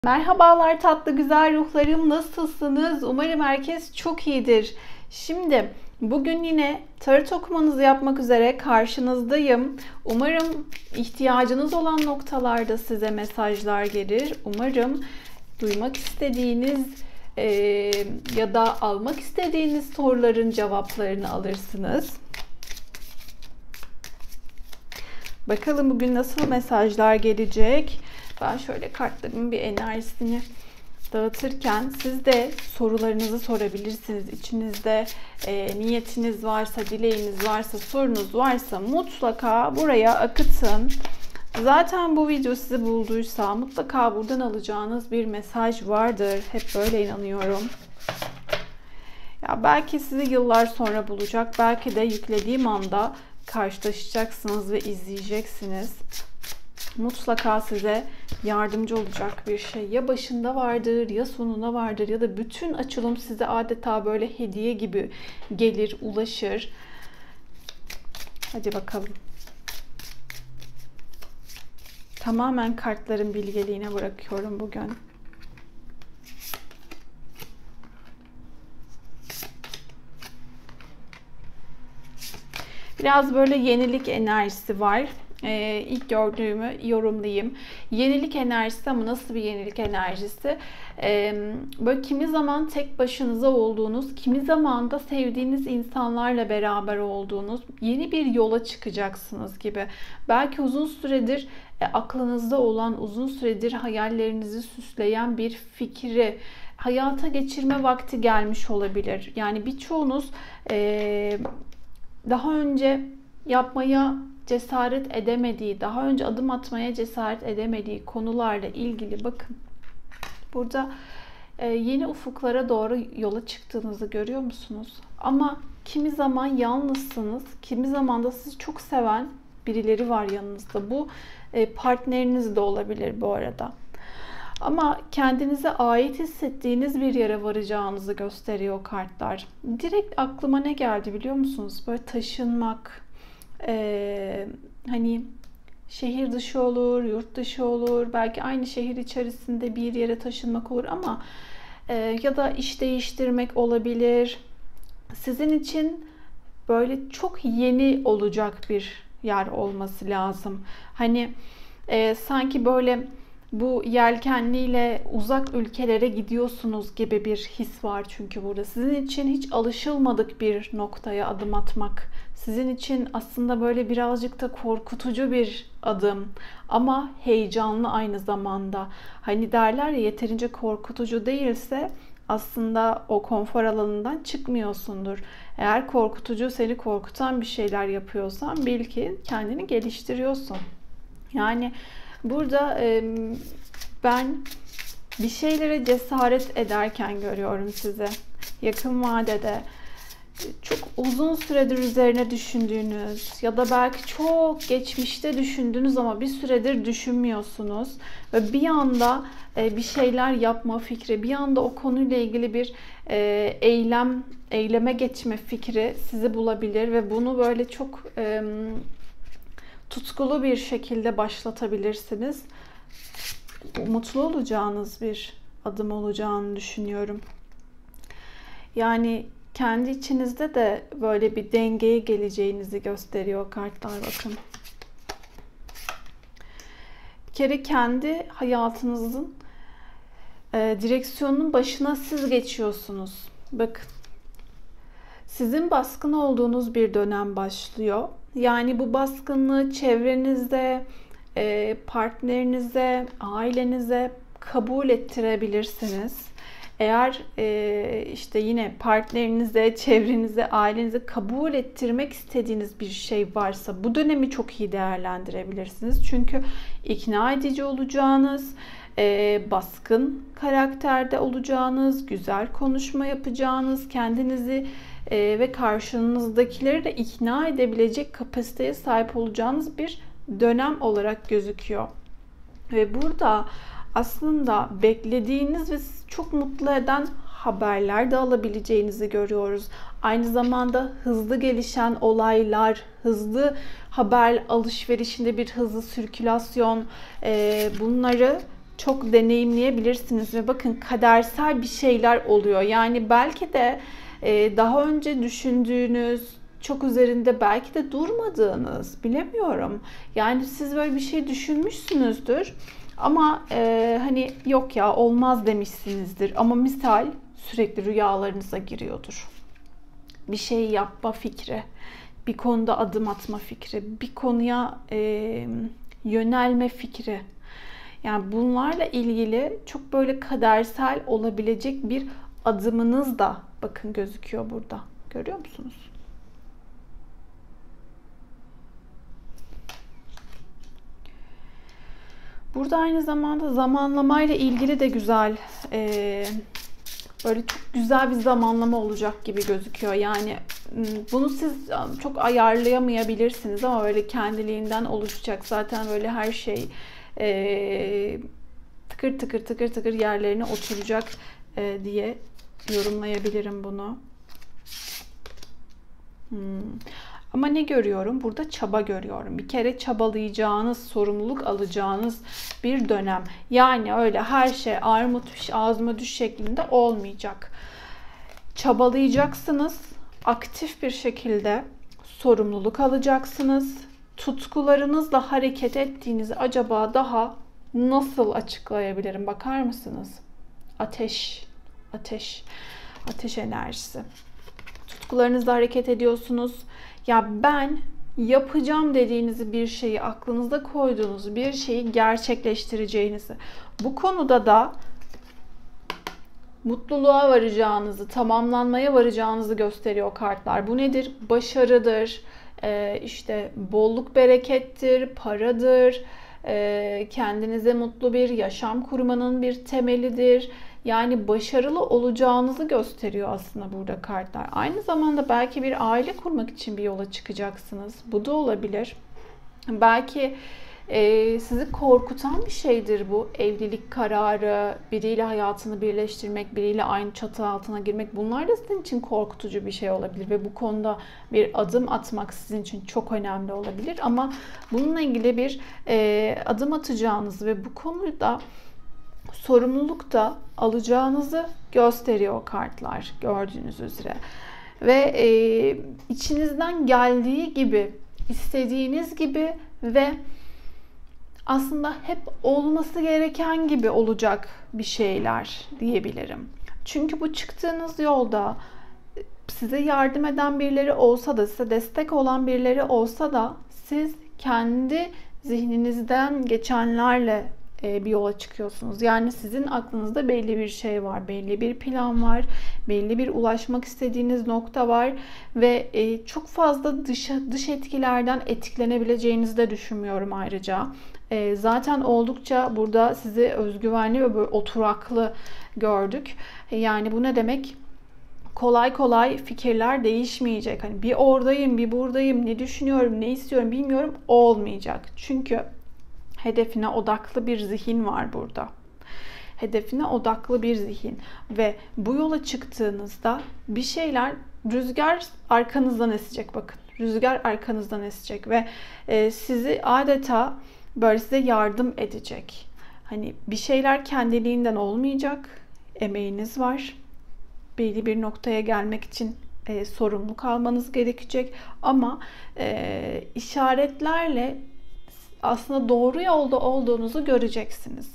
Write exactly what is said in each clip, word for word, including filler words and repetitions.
Merhabalar tatlı güzel ruhlarım, nasılsınız? Umarım herkes çok iyidir. Şimdi bugün yine tarot okumanızı yapmak üzere karşınızdayım. Umarım ihtiyacınız olan noktalarda size mesajlar gelir. Umarım duymak istediğiniz e, ya da almak istediğiniz soruların cevaplarını alırsınız. Bakalım bugün nasıl mesajlar gelecek? Ben şöyle kartlarımın bir enerjisini dağıtırken siz de sorularınızı sorabilirsiniz. İçinizde e, niyetiniz varsa, dileğiniz varsa, sorunuz varsa mutlaka buraya akıtın. Zaten bu video sizi bulduysa mutlaka buradan alacağınız bir mesaj vardır. Hep böyle inanıyorum. Ya belki sizi yıllar sonra bulacak, belki de yüklediğim anda karşılaşacaksınız ve izleyeceksiniz. Mutlaka size yardımcı olacak bir şey ya başında vardır ya sonuna vardır ya da bütün açılım size adeta böyle hediye gibi gelir, ulaşır. Hadi bakalım. Tamamen kartların bilgeliğine bırakıyorum bugün. Biraz böyle yenilik enerjisi var. Ee, ilk gördüğümü yorumlayayım. Yenilik enerjisi ama nasıl bir yenilik enerjisi? Ee, böyle kimi zaman tek başınıza olduğunuz, kimi zaman da sevdiğiniz insanlarla beraber olduğunuz yeni bir yola çıkacaksınız gibi. Belki uzun süredir e, aklınızda olan, uzun süredir hayallerinizi süsleyen bir fikri hayata geçirme vakti gelmiş olabilir. Yani birçoğunuz e, daha önce yapmaya cesaret edemediği, daha önce adım atmaya cesaret edemediği konularla ilgili bakın. Burada e, yeni ufuklara doğru yola çıktığınızı görüyor musunuz? Ama kimi zaman yalnızsınız, kimi zaman da sizi çok seven birileri var yanınızda. Bu e, partneriniz de olabilir bu arada. Ama kendinize ait hissettiğiniz bir yere varacağınızı gösteriyor kartlar. Direkt aklıma ne geldi biliyor musunuz? Böyle taşınmak, Ee, hani şehir dışı olur, yurt dışı olur, belki aynı şehir içerisinde bir yere taşınmak olur ama e, ya da iş değiştirmek olabilir. Sizin için böyle çok yeni olacak bir yer olması lazım. Hani e, sanki böyle bu yelkenliyle uzak ülkelere gidiyorsunuz gibi bir his var çünkü burada. Sizin için hiç alışılmadık bir noktaya adım atmak. Sizin için aslında böyle birazcık da korkutucu bir adım ama heyecanlı aynı zamanda. Hani derler ya, yeterince korkutucu değilse aslında o konfor alanından çıkmıyorsundur. Eğer korkutucu, seni korkutan bir şeyler yapıyorsan bil ki kendini geliştiriyorsun. Yani burada e, ben bir şeylere cesaret ederken görüyorum sizi. Yakın vadede çok uzun süredir üzerine düşündüğünüz ya da belki çok geçmişte düşündüğünüz ama bir süredir düşünmüyorsunuz ve bir anda bir şeyler yapma fikri, bir anda o konuyla ilgili bir eylem, eyleme geçme fikri sizi bulabilir ve bunu böyle çok tutkulu bir şekilde başlatabilirsiniz. Mutlu olacağınız bir adım olacağını düşünüyorum. Yani kendi içinizde de böyle bir dengeye geleceğinizi gösteriyor kartlar, bakın. Bir kere kendi hayatınızın e, direksiyonunun başına siz geçiyorsunuz. Bakın. Sizin baskın olduğunuz bir dönem başlıyor. Yani bu baskınlığı çevrenizde, e, partnerinize, ailenize kabul ettirebilirsiniz. Eğer e, işte yine partnerinize, çevrenize, ailenize kabul ettirmek istediğiniz bir şey varsa bu dönemi çok iyi değerlendirebilirsiniz. Çünkü ikna edici olacağınız, e, baskın karakterde olacağınız, güzel konuşma yapacağınız, kendinizi e, ve karşınızdakileri de ikna edebilecek kapasiteye sahip olacağınız bir dönem olarak gözüküyor. Ve burada aslında beklediğiniz ve çok mutlu eden haberler de alabileceğinizi görüyoruz. Aynı zamanda hızlı gelişen olaylar, hızlı haber alışverişinde bir hızlı sirkülasyon, bunları çok deneyimleyebilirsiniz ve bakın kadersel bir şeyler oluyor. Yani belki de e, daha önce düşündüğünüz, çok üzerinde belki de durmadığınız, bilemiyorum. Yani siz böyle bir şey düşünmüşsünüzdür ama e, hani yok ya olmaz demişsinizdir. Ama misal sürekli rüyalarınıza giriyordur. Bir şey yapma fikri, bir konuda adım atma fikri, bir konuya e, yönelme fikri. Yani bunlarla ilgili çok böyle kadersel olabilecek bir adımınız da bakın gözüküyor burada. Görüyor musunuz? Burada aynı zamanda zamanlamayla ilgili de güzel, e, böyle çok güzel bir zamanlama olacak gibi gözüküyor. Yani bunu siz çok ayarlayamayabilirsiniz ama böyle kendiliğinden oluşacak. Zaten böyle her şey e, tıkır tıkır tıkır tıkır yerlerine oturacak e, diye yorumlayabilirim bunu. Hmm. Ama ne görüyorum? Burada çaba görüyorum. Bir kere çabalayacağınız, sorumluluk alacağınız bir dönem. Yani öyle her şey armut piş ağzıma düş şeklinde olmayacak. Çabalayacaksınız. Aktif bir şekilde sorumluluk alacaksınız. Tutkularınızla hareket ettiğinizi acaba daha nasıl açıklayabilirim? Bakar mısınız? Ateş, ateş, ateş enerjisi. Tutkularınızla hareket ediyorsunuz. Ya ben yapacağım dediğinizi bir şeyi, aklınızda koyduğunuz bir şeyi gerçekleştireceğinizi, bu konuda da mutluluğa varacağınızı, tamamlanmaya varacağınızı gösteriyor kartlar. Bu nedir? Başarıdır, işte bolluk berekettir, paradır, kendinize mutlu bir yaşam kurmanın bir temelidir. Yani başarılı olacağınızı gösteriyor aslında burada kartlar. Aynı zamanda belki bir aile kurmak için bir yola çıkacaksınız. Bu da olabilir. Belki e, sizi korkutan bir şeydir bu. Evlilik kararı, biriyle hayatını birleştirmek, biriyle aynı çatı altına girmek. Bunlar da sizin için korkutucu bir şey olabilir. Ve bu konuda bir adım atmak sizin için çok önemli olabilir. Ama bununla ilgili bir e, adım atacağınız ve bu konuda sorumluluk da alacağınızı gösteriyor kartlar gördüğünüz üzere. Ve e, içinizden geldiği gibi, istediğiniz gibi ve aslında hep olması gereken gibi olacak bir şeyler diyebilirim. Çünkü bu çıktığınız yolda size yardım eden birileri olsa da, size destek olan birileri olsa da siz kendi zihninizden geçenlerle bir yola çıkıyorsunuz. Yani sizin aklınızda belli bir şey var, belli bir plan var, belli bir ulaşmak istediğiniz nokta var ve çok fazla dış, dış etkilerden etkilenebileceğinizi de düşünmüyorum ayrıca. Zaten oldukça burada sizi özgüvenli ve böyle oturaklı gördük. Yani bu ne demek? Kolay kolay fikirler değişmeyecek. Hani bir oradayım, bir buradayım, ne düşünüyorum, ne istiyorum bilmiyorum olmayacak. Çünkü hedefine odaklı bir zihin var burada. Hedefine odaklı bir zihin ve bu yola çıktığınızda bir şeyler, rüzgar arkanızdan esecek bakın. Rüzgar arkanızdan esecek ve e, sizi adeta böyle size yardım edecek. Hani bir şeyler kendiliğinden olmayacak. Emeğiniz var. Belli bir noktaya gelmek için e, sorumluluk almanız gerekecek. Ama e, işaretlerle aslında doğru yolda olduğunuzu göreceksiniz.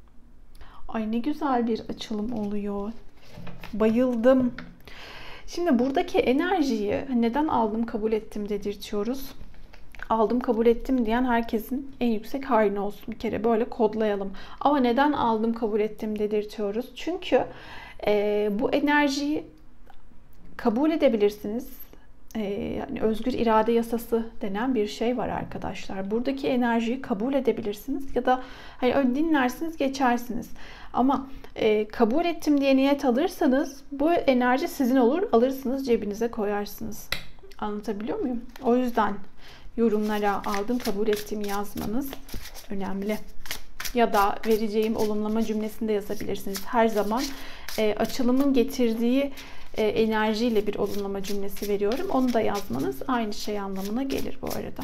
Ay ne güzel bir açılım oluyor. Bayıldım. Şimdi buradaki enerjiyi neden aldım kabul ettim dedirtiyoruz. Aldım kabul ettim diyen herkesin en yüksek hayrına olsun. Bir kere böyle kodlayalım. Ama neden aldım kabul ettim dedirtiyoruz? Çünkü e, bu enerjiyi kabul edebilirsiniz. Yani özgür irade yasası denen bir şey var arkadaşlar. Buradaki enerjiyi kabul edebilirsiniz ya da hani öyle dinlersiniz geçersiniz. Ama e, kabul ettim diye niyet alırsanız bu enerji sizin olur, alırsınız cebinize koyarsınız. Anlatabiliyor muyum? O yüzden yorumlara aldım kabul ettim yazmanız önemli. Ya da vereceğim olumlama cümlesinde yazabilirsiniz. Her zaman e, açılımın getirdiği enerjiyle bir olumlama cümlesi veriyorum. Onu da yazmanız aynı şey anlamına gelir bu arada.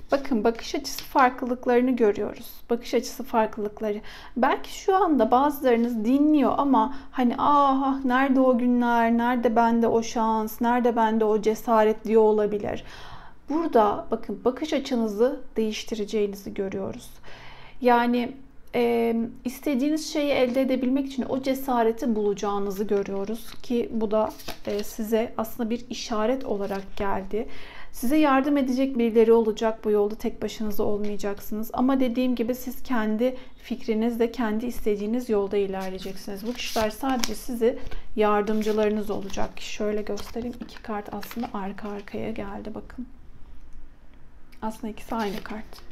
Bakın, bakış açısı farklılıklarını görüyoruz. Bakış açısı farklılıkları. Belki şu anda bazılarınız dinliyor ama hani ah nerede o günler, nerede bende o şans, nerede bende o cesaret diyor olabilir. Burada bakın, bakış açınızı değiştireceğinizi görüyoruz. Yani e, istediğiniz şeyi elde edebilmek için o cesareti bulacağınızı görüyoruz ki bu da e, size aslında bir işaret olarak geldi. Size yardım edecek birileri olacak. Bu yolda tek başınıza olmayacaksınız. Ama dediğim gibi siz kendi fikrinizle, kendi istediğiniz yolda ilerleyeceksiniz. Bu kişiler sadece sizi yardımcılarınız olacak. Şöyle göstereyim. İki kart aslında arka arkaya geldi. Bakın. Aslında ikisi aynı kart.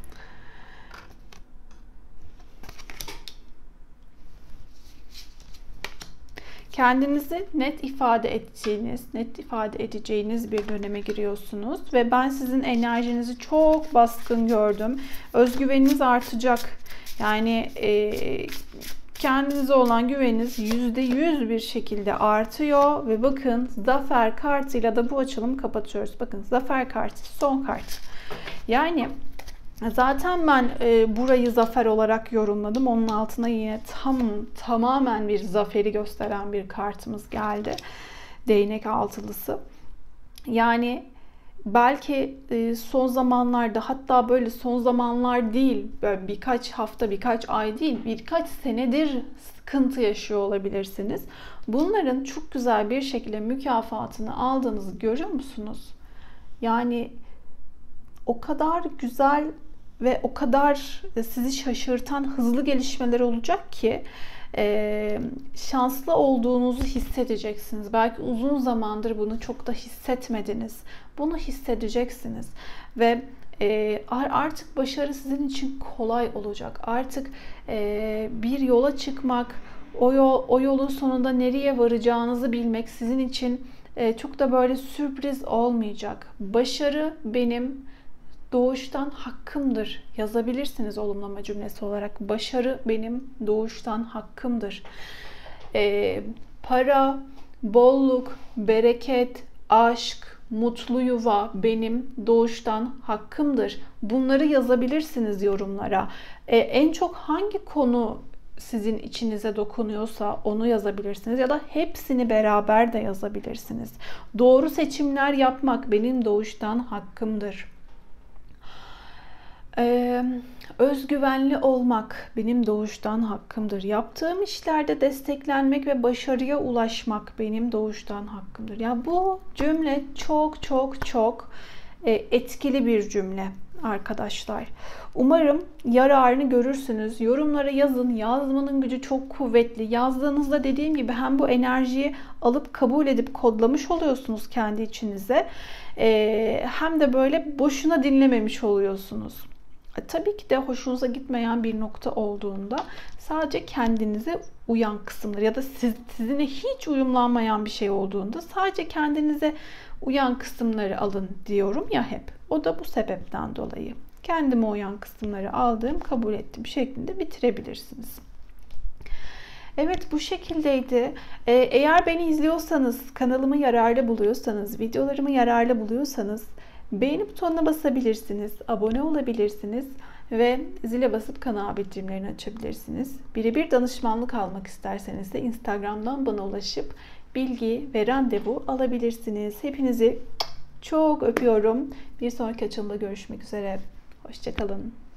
Kendinizi net ifade edeceğiniz, net ifade edeceğiniz bir döneme giriyorsunuz ve ben sizin enerjinizi çok baskın gördüm. Özgüveniniz artacak. Yani e, kendinize olan güveniniz yüzde yüz bir şekilde artıyor ve bakın zafer kartıyla da bu açılımı kapatıyoruz. Bakın zafer kartı, son kart. Yani zaten ben e, burayı zafer olarak yorumladım. Onun altına yine tam tamamen bir zaferi gösteren bir kartımız geldi. Değnek altılısı. Yani belki e, son zamanlarda, hatta böyle son zamanlar değil, böyle birkaç hafta, birkaç ay değil, birkaç senedir sıkıntı yaşıyor olabilirsiniz. Bunların çok güzel bir şekilde mükafatını aldığınızı görüyor musunuz? Yani o kadar güzel ve o kadar sizi şaşırtan hızlı gelişmeler olacak ki e, şanslı olduğunuzu hissedeceksiniz. Belki uzun zamandır bunu çok da hissetmediniz. Bunu hissedeceksiniz ve e, artık başarı sizin için kolay olacak. Artık e, bir yola çıkmak, o, yol, o yolun sonunda nereye varacağınızı bilmek sizin için e, çok da böyle sürpriz olmayacak. Başarı benim doğuştan hakkımdır yazabilirsiniz olumlama cümlesi olarak. Başarı benim doğuştan hakkımdır. Ee, para, bolluk, bereket, aşk, mutlu yuva benim doğuştan hakkımdır. Bunları yazabilirsiniz yorumlara. Ee, en çok hangi konu sizin içinize dokunuyorsa onu yazabilirsiniz ya da hepsini beraber de yazabilirsiniz. Doğru seçimler yapmak benim doğuştan hakkımdır. Ee, özgüvenli olmak benim doğuştan hakkımdır. Yaptığım işlerde desteklenmek ve başarıya ulaşmak benim doğuştan hakkımdır. Ya bu cümle çok çok çok e, etkili bir cümle arkadaşlar. Umarım yararını görürsünüz. Yorumlara yazın. Yazmanın gücü çok kuvvetli. Yazdığınızda dediğim gibi hem bu enerjiyi alıp kabul edip kodlamış oluyorsunuz kendi içinize. E, hem de böyle boşuna dinlememiş oluyorsunuz. Tabii ki de hoşunuza gitmeyen bir nokta olduğunda sadece kendinize uyan kısımları ya da siz, sizinle hiç uyumlanmayan bir şey olduğunda sadece kendinize uyan kısımları alın diyorum ya hep. O da bu sebepten dolayı. Kendime uyan kısımları aldığım, kabul ettiğim şeklinde bitirebilirsiniz. Evet, bu şekildeydi. Ee, eğer beni izliyorsanız, kanalımı yararlı buluyorsanız, videolarımı yararlı buluyorsanız beğeni butonuna basabilirsiniz, abone olabilirsiniz ve zile basıp kanal bildirimlerini açabilirsiniz. Birebir danışmanlık almak isterseniz de Instagram'dan bana ulaşıp bilgi ve randevu alabilirsiniz. Hepinizi çok öpüyorum. Bir sonraki açılımda görüşmek üzere. Hoşça kalın.